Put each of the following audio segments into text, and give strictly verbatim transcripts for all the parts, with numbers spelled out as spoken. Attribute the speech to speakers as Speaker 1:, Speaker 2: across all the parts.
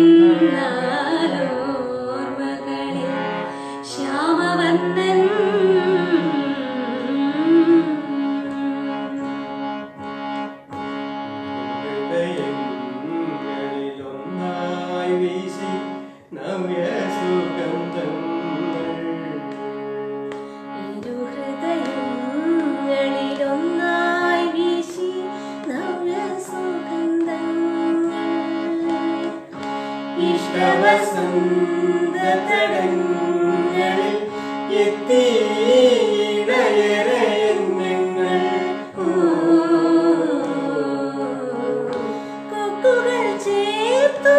Speaker 1: എന്നാലോർമകളിൽ ശ്യാമവർണ്ണൻ
Speaker 2: ഹൃദയങ്ങളിലൊന്നായി വീശി നവ്യ സുഗന്ധങ്ങൾ
Speaker 1: ഇരു ഹൃദയങ്ങളിലൊന്നായി വീശി നവ്യ സുഗന്ധങ്ങൾ
Speaker 2: ഇഷ്ടവസന്ത തടങ്ങളിൽ എത്തിയിടയരയങ്ങൾ
Speaker 1: കൊക്കുകൾ ചേർത്തു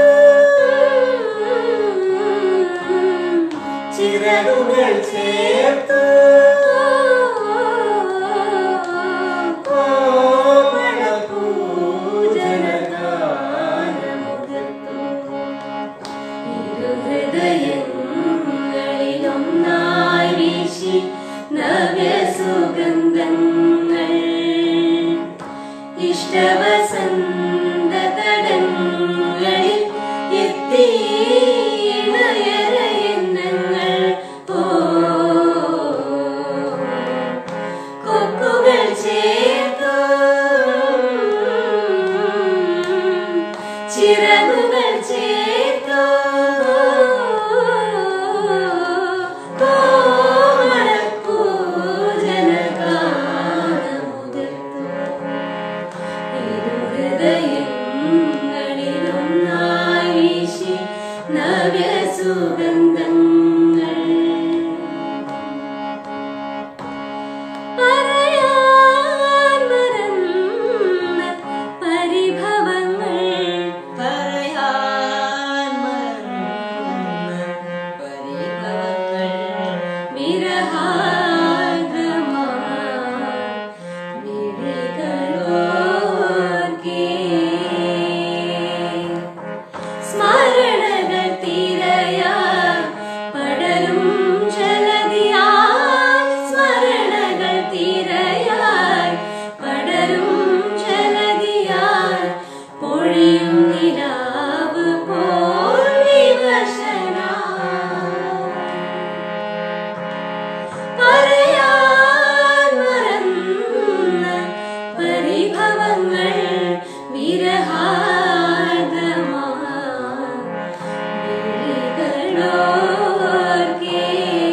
Speaker 2: ചിറകുകൾ ചേർത്തു
Speaker 1: ഹൃദയങ്ങളിലൊന്നായി വീശി നവ്യ സുഗന്ധങ്ങൾ ഇഷ്ടവസന്ത തടങ്ങളിൽ എത്തിയിടയരയന്നങ്ങൾ കൊക്കുകൾ ചേർത്തു ചിറകുകൾ ചേർത്തു ഹൃദയങ്ങളിലൊന്നായി വീശി നവ്യ സുഗന്ധങ്ങൾ പറയാൻ മറന്ന പരിഭവങ്ങൾ
Speaker 2: പറയാൻ മറന്ന പരിഭവങ്ങൾ
Speaker 1: വിരഹാർദ്രമായ മിഴികളോർക്കേ സ്മരണകൾ തിരയാൻ പടരും ജലധിയാൻ സ്മരണകൾ തിരയാൻ പടരും ജലധിയാൻ പൊഴിയും നിലാവ് പോൽ വിവശനായി പറയാൻ മറന്ന പരിഭവങ്ങൾ വിരഹാർദ്രമായ മിഴികളോർക്കേ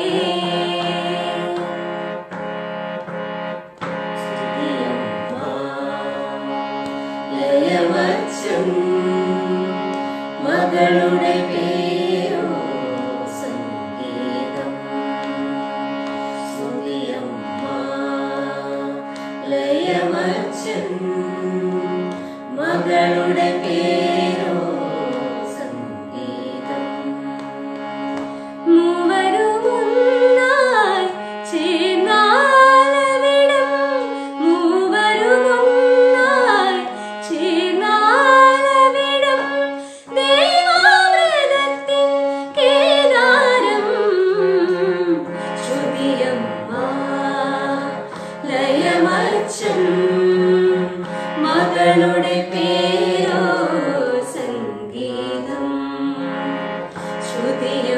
Speaker 1: ലയമച്ചം മകളുടെ പേരോ സംഗീതം സ്തുതിയമ്മ ലയമച്ചൻ മകളുടെ പേരോ സംഗീതം മൂവരുമൊന്നായി ചേർന്നാലവിടം മൂവരുമൊന്നായി ചേർന്നാലവിടം ദൈവാമൃതത്തിൻ കേദാരം ശ്രുതിയമ്മ ലയമച്ചൻ മകളുടെ പേരോ സംഗീതം ശ്രുതിയ